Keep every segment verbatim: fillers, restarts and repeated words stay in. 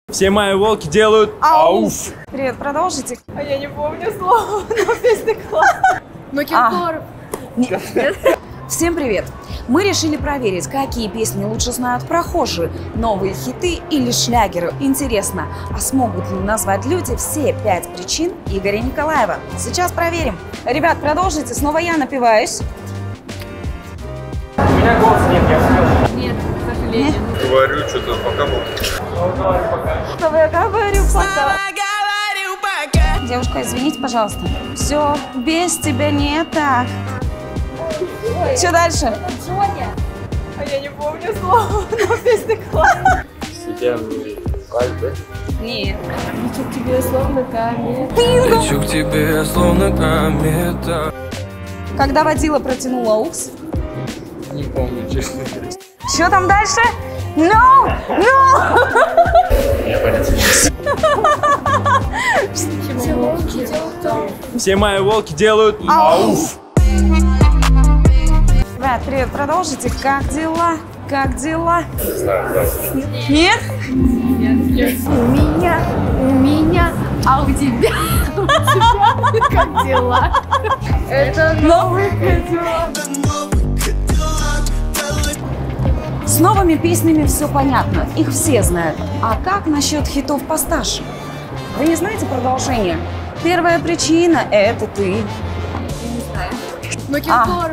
Все мои волки делают ауф. Привет, продолжите. А я не помню слова, но песня классная. Ну, Киркоров. Всем привет! Мы решили проверить, какие песни лучше знают прохожие, новые хиты или шлягеры. Интересно, а смогут ли назвать люди все пять причин Игоря Николаева? Сейчас проверим. Ребят, продолжите, снова я напиваюсь. У меня голоса нет, я скажу. Нет, к сожалению. Говорю, что-то пока был. Я говорю пока. Девушка, извините, пожалуйста. Все, без тебя не так. Что дальше? Джоня. А я не помню слова, но песня классная. Себя пальцы. Нет. Лечу к тебе словно комета. Лечу к тебе словно комета. Когда водила протянула укс. Не помню, честно. Что там дальше? No! No! Я понятия Все волки делают ауф. Все мои волки делают ауф. Ребят, привет, продолжите. Как дела? Как дела? не знаю, да. Нет? У меня, у меня, а у тебя, у тебя как дела? Это новый дела. С новыми песнями все понятно, их все знают. А как насчет хитов постарше? Вы не знаете продолжение? Первая причина – это ты. Ну, Киркоров.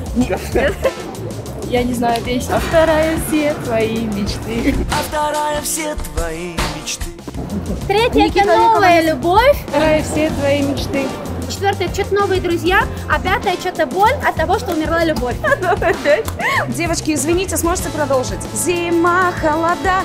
Я не знаю песню. А вторая все твои мечты. А вторая все твои мечты. Третья – это новая любовь. Вторая все твои мечты. Четвертое – что-то новые друзья. А пятое – что-то боль от того, что умерла любовь. Девочки, извините, сможете продолжить? Зима, холода.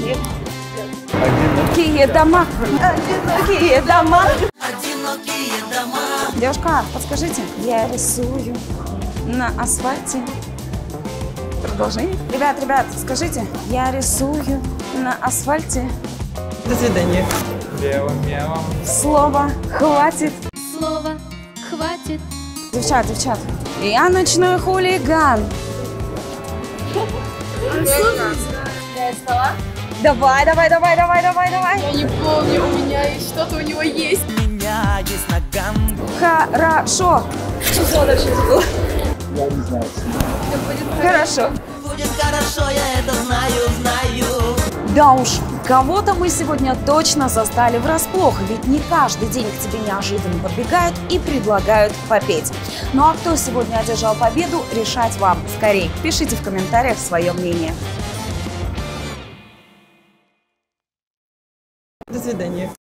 Одинокие дома. Одинокие дома. Одинокие дома. Девушка, подскажите, я рисую на асфальте. Продолжение? Ребят, ребят, скажите, я рисую на асфальте. До свидания. Белым-белым. Слова хватит. Слово хватит. Девчат, девчат, я ночной хулиган. Давай, давай, давай, давай, давай, давай. Я не помню, у меня есть что-то у него есть. У меня есть наган. Хорошо. Что дальше было? Хорошо. Будет хорошо, я это знаю, знаю. Да уж, кого-то мы сегодня точно застали врасплох, ведь не каждый день к тебе неожиданно подбегают и предлагают попеть. Ну а кто сегодня одержал победу, решать вам. Скорее, пишите в комментариях свое мнение. До свидания.